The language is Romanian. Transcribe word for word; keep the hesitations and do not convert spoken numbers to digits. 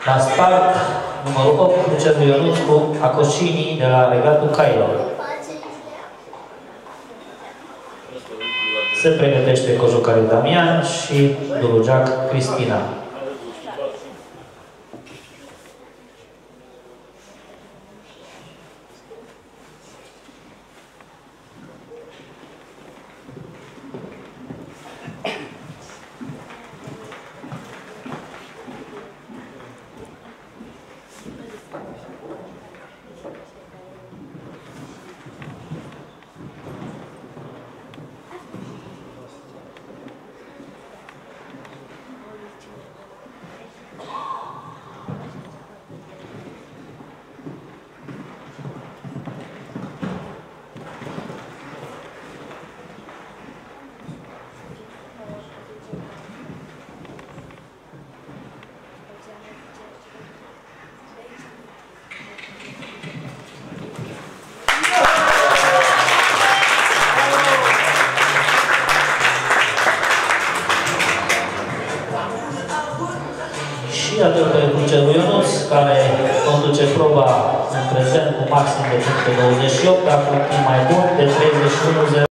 La start, numărul opt, Lucian Ionuț cu Acoșinii de la Regatul Cailor. Se pregătește Cojucariu Damian și Dulugeac Cristina. Și atât pe Lucian Ionuț, care conduce proba în prezent cu maxim de puncte douăzeci și opt, acum timp mai bun de treizeci și unu zero.